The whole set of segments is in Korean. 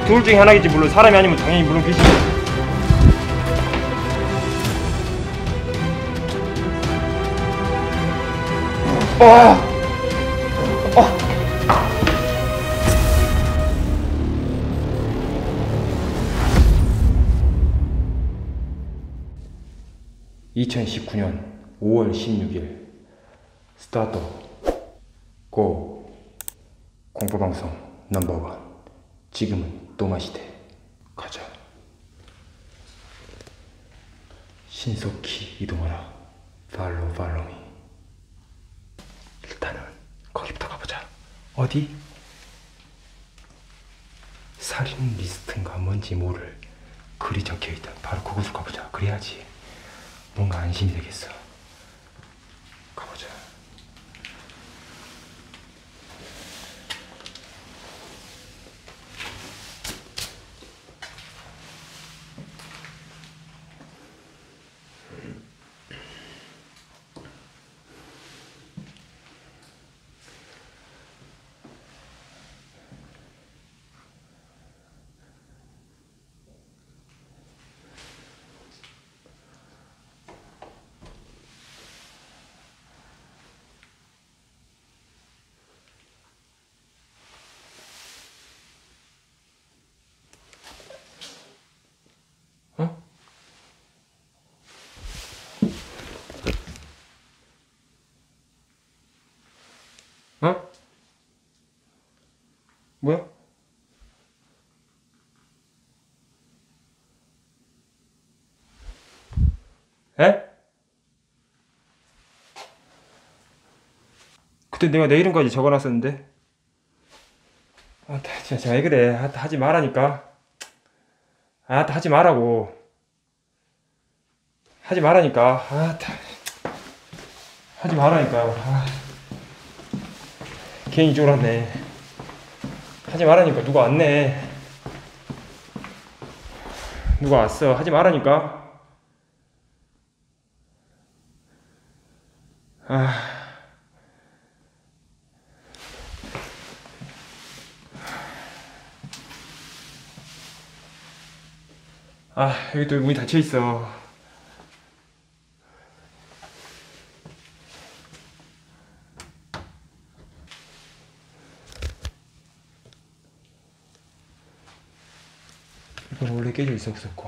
둘 중에 하나겠지. 물론 사람이 아니면 당연히 물론 귀신. 아! 2019년 5월 16일 스타트 고 공포방송 넘버원 지금은 또마시대 가자. 신속히 이동하라. 팔로미. 일단은 거기부터 가보자. 어디? 살인 리스트인가 뭔지 모를 글이 적혀있다. 바로 그곳으로 가보자. 그래야지 뭔가 안심이 되겠어. 가보자. 어? 어? 뭐야? 에? 그때 내가 내 이름까지 적어놨었는데. 아, 진짜 왜 그래? 하지 말라니까. 하지 말라고. 하지 말라니까. 하지 말라니까. 괜히 쫄았네. 하지 말라니까. 누가 왔네. 누가 왔어. 하지 말라니까. 여기 또 문이 닫혀있어. 이건 원래 깨져 있었고.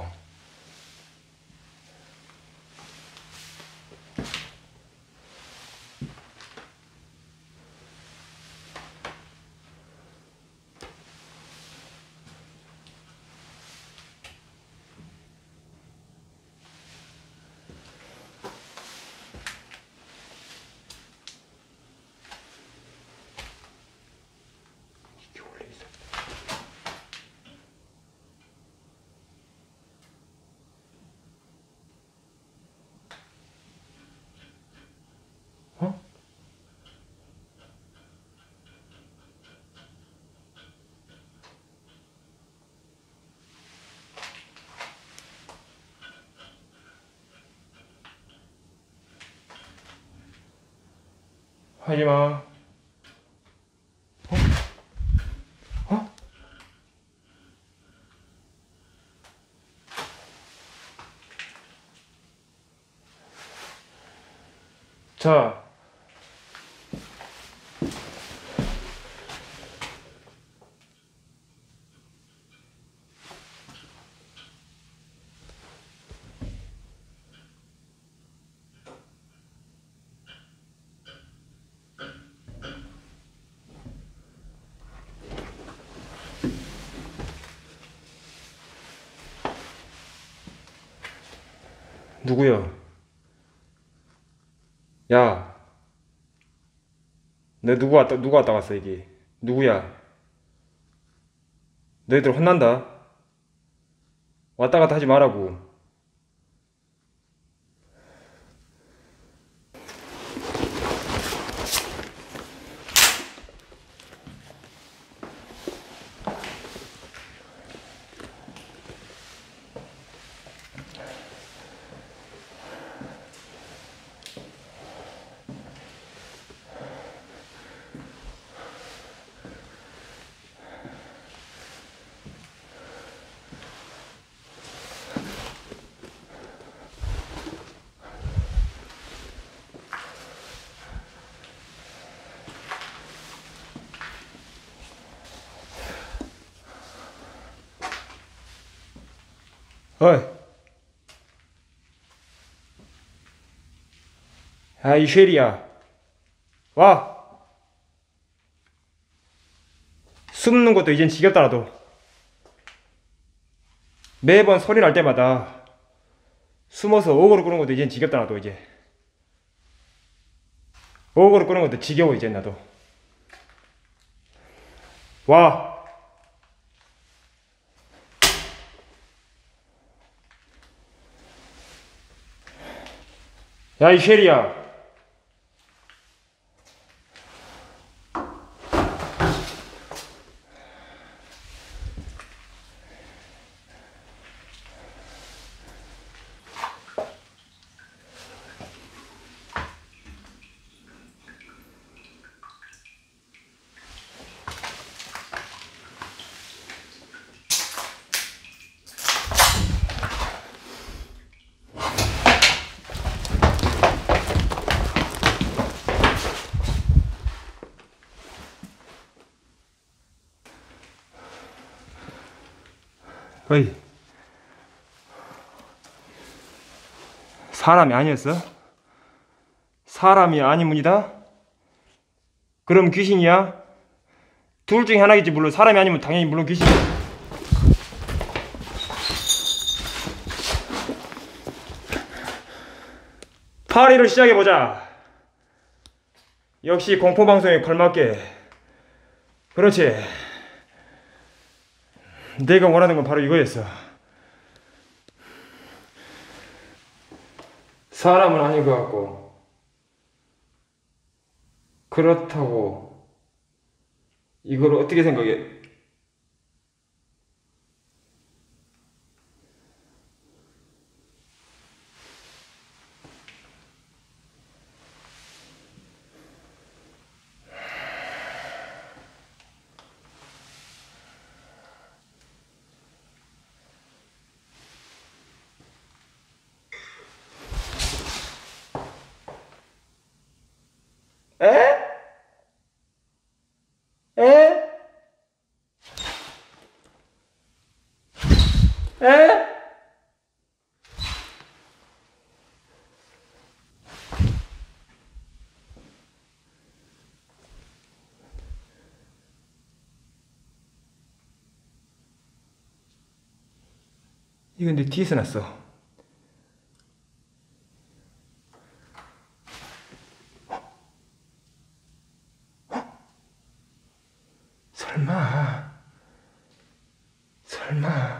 이게 원래 있었. 어? 하지마. 어? 자, 누구야? 야, 내 누가 왔다 갔어, 이게? 누구야? 너희들 혼난다. 왔다 갔다 하지 말라고. 어이. 아, 이 쉐리야. 와. 숨는 것도 이젠 지겹다, 나도. 매번 소리 날 때마다 숨어서 오그로 끄는 것도 이젠 지겹다, 나도 이제. 오그로 끄는 것도 지겨워, 이제 나도. 와. 야, 이 쉐리야. 어이. 사람이 아니었어? 사람이 아니문이다? 그럼 귀신이야? 둘 중에 하나겠지. 물론 사람이 아니면 당연히 물론 귀신이야. 파리를 시작해보자. 역시 공포방송에 걸맞게. 그렇지. 내가 원하는 건 바로 이거였어. 사람은 아닌 것 같고. 그렇다고 이걸 어떻게 생각해? 에? 에? 에? 이건 내 뒤에서 났어. 설마, 설마.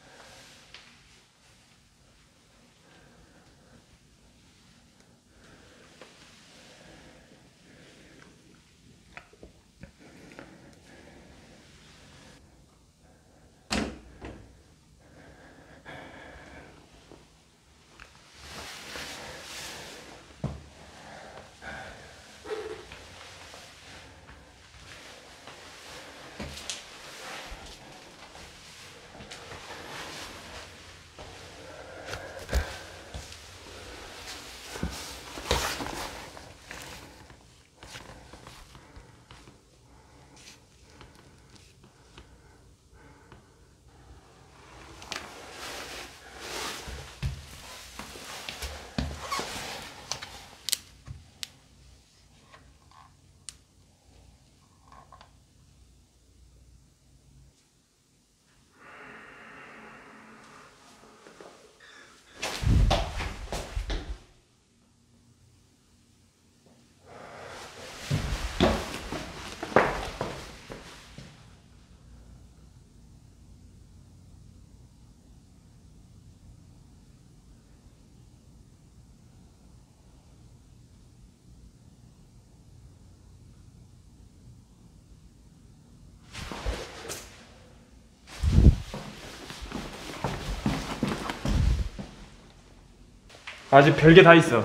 아주 별게 다 있어.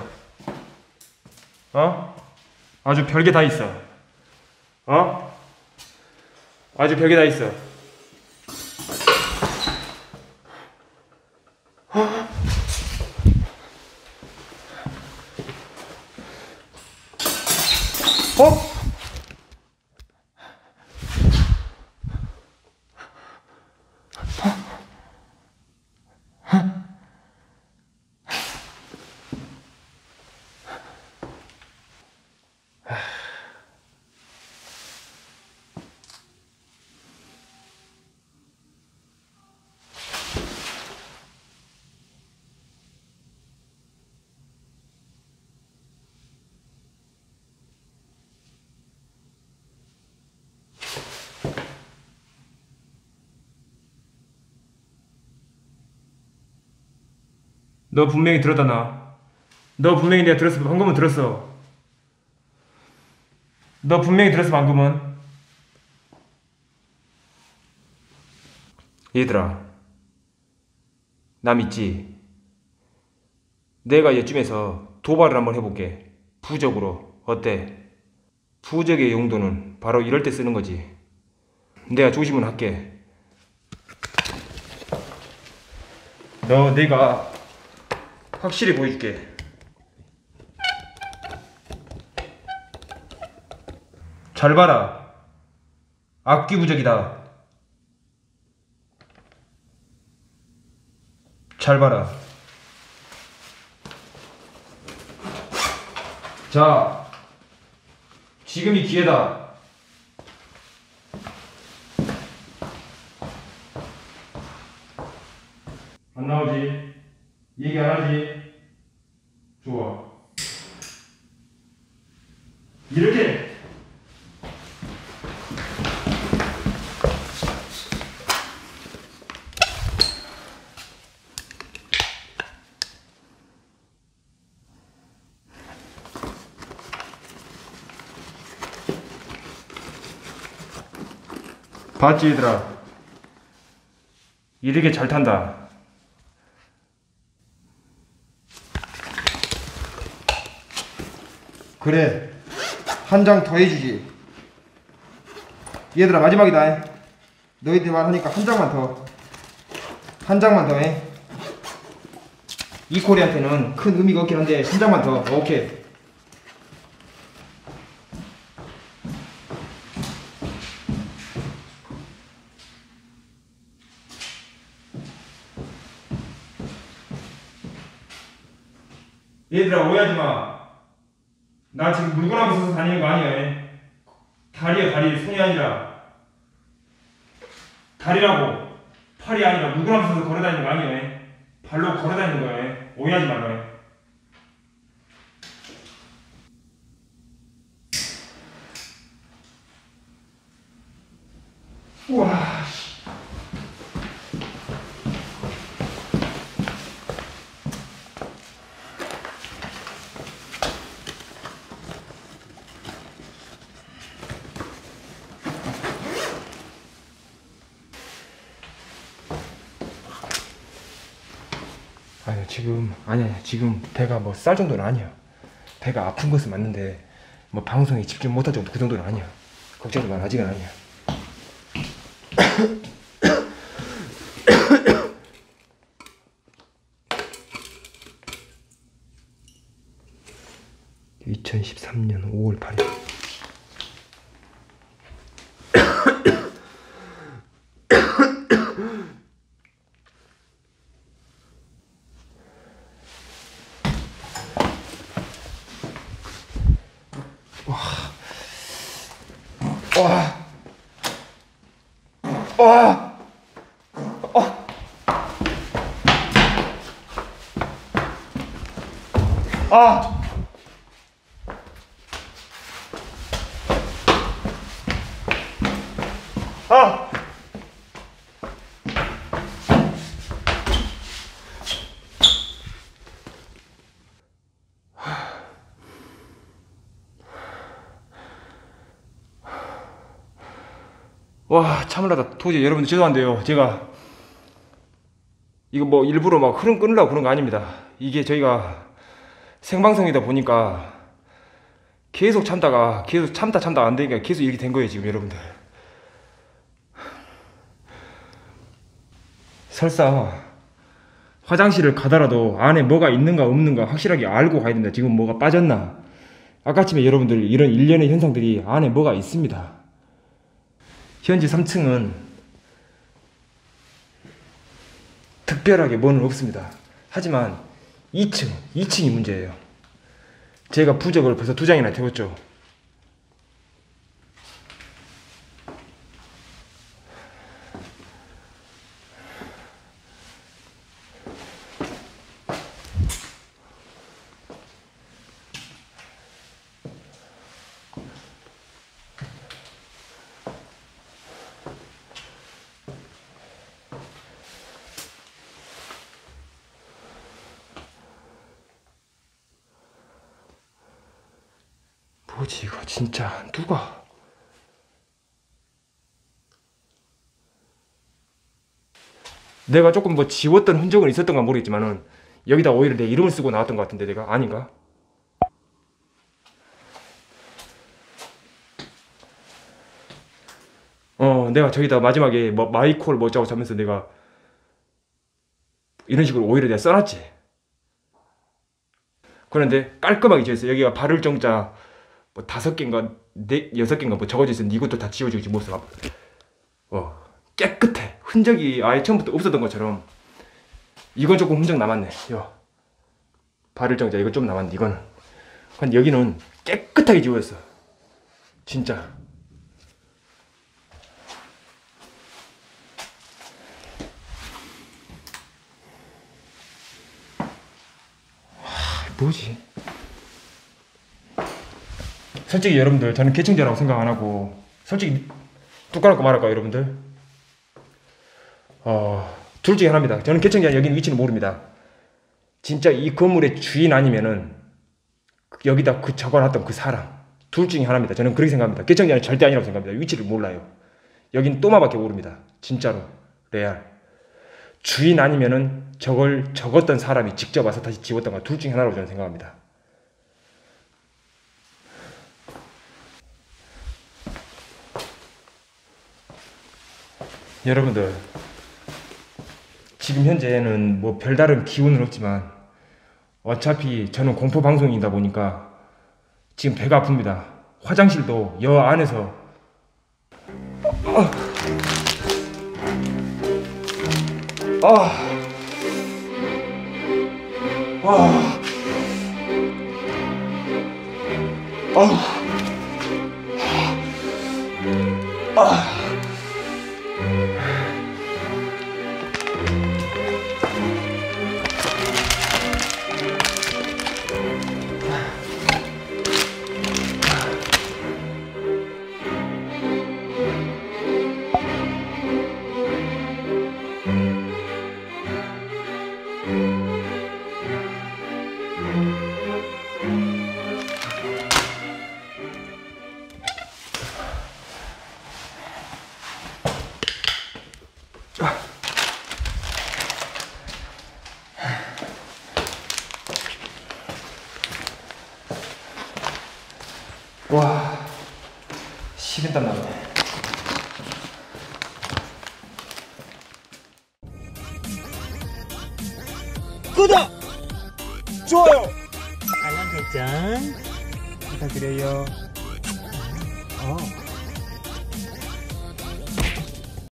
어? 아주 별게 다 있어. 어? 아주 별게 다 있어. 어? 너 분명히 들었다 나. 너 분명히 내가 들었어. 방금은 들었어. 너 분명히 들었어 방금은. 얘들아, 나 믿지? 내가 이쯤에서 도발을 한번 해볼게. 부적으로. 어때? 부적의 용도는 바로 이럴 때 쓰는 거지. 내가 조심은 할게. 너 내가 확실히 보여줄게. 잘 봐라. 악귀 부적이다. 잘 봐라. 자, 지금이 기회다. 안 나오지? 얘기 안 하지? 좋아. 이렇게. 봤지 얘들아? 이렇게 잘 탄다. 그래, 한 장 더 해주지. 얘들아, 마지막이다. 너희들 말하니까 한 장만 더. 한 장만 더 해. 이코리한테는 큰 의미가 없긴 한데 한 장만 더. 오케이. 얘들아, 오해하지 마. 나 지금 물구나무 서서 다니는 거 아니야. 다리야, 다리. 손이 아니라. 다리라고. 팔이 아니라 물구나무 서서 걸어 다니는 거 아니야. 발로 걸어 다니는 거야. 오해하지 말라. 우와. 아니야 지금 배가 뭐 쌀 정도는 아니야. 배가 아픈 것은 맞는데 뭐 방송에 집중 못할 정도 그 정도는 아니야. 걱정하지 마. 아직은 아니야. (2013년 5월 8일) 와. 와. 아. 아. 와, 참을라다. 도저히 여러분들 죄송한데요. 제가 이거 뭐 일부러 막 흐름 끊으려고 그런 거 아닙니다. 이게 저희가 생방송이다 보니까 계속 참다가 계속 참다 안 되니까 계속 이렇게 된 거예요, 지금 여러분들. 설사 화장실을 가더라도 안에 뭐가 있는가 없는가 확실하게 알고 가야 된다. 지금 뭐가 빠졌나. 아까쯤에 여러분들 이런 일련의 현상들이 안에 뭐가 있습니다. 현재 3층은 특별하게 뭐는 없습니다. 하지만 2층이 문제예요. 제가 부적을 벌써 2장이나 태웠죠. 뭐지 이거 진짜 누가? 내가 조금 뭐 지웠던 흔적은 있었던가 모르겠지만은 여기다 오히려 내 이름을 쓰고 나왔던 것 같은데 내가 아닌가? 내가 저기다 마지막에 뭐 마이콜 뭐 어쩌고 하면서 내가 이런 식으로 오히려 내가 써놨지. 그런데 깔끔하게 지었어. 여기가 발을 정자 뭐 5개인가 6개인가 뭐 적어져 있었는데 이것도 다 지워지고 모습. 깨끗해. 흔적이 아예 처음부터 없었던 것처럼. 이건 조금 흔적 남았네. 발을 정자 이거 좀 남았는데 이거는. 근데 여기는 깨끗하게 지워졌어. 진짜. 뭐지? 솔직히 여러분들 저는 개청자라고 생각 안 하고 솔직히 뚝 까놓고 말할까요 여러분들? 둘 중에 하나입니다. 저는 개청자 여기는 위치는 모릅니다. 진짜 이 건물의 주인 아니면은 여기다 그 적어놨던 그 사람 둘 중에 하나입니다. 저는 그렇게 생각합니다. 개청자는 절대 아니라고 생각합니다. 위치를 몰라요. 여긴 또마밖에 모릅니다. 진짜로 레알. 주인 아니면은 저걸 적었던 사람이 직접 와서 다시 지웠던가 둘 중에 하나라고 저는 생각합니다. 여러분들 지금 현재는 뭐 별다른 기운은 없지만 어차피 저는 공포 방송이다 보니까 지금 배가 아픕니다. 화장실도 여 안에서 와 식은땀 나네. 구독! 좋아요! 알람 설정 부탁드려요.